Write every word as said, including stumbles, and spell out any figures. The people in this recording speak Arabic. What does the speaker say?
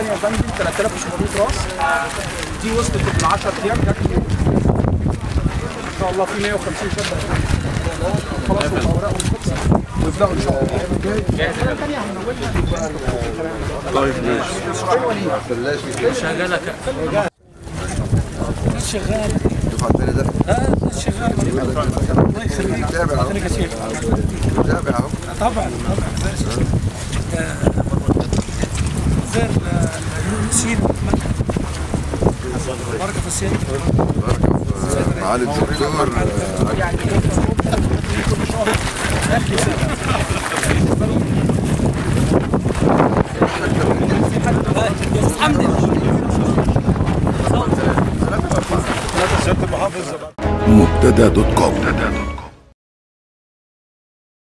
الثانيه يا فندم ثلاثة آلاف وسبعمية راس. دي وصلت ل عشرة ايام جت ان شاء الله في مية وخمسين شده خلاص اوراقهم خلصت ويبداوا ان شاء الله. الثانيه هنولها. طيب ماشي. شغاله ناس شغاله. الدفعه الثانيه ده؟ اه ناس شغاله. الله يخليك. متابع اهو. متابع اهو. طبعا طبعا غير نسيت بركه في السيد. بركه في معالي الدكتور. يعني الحمد لله. مبتدا دوت كوم.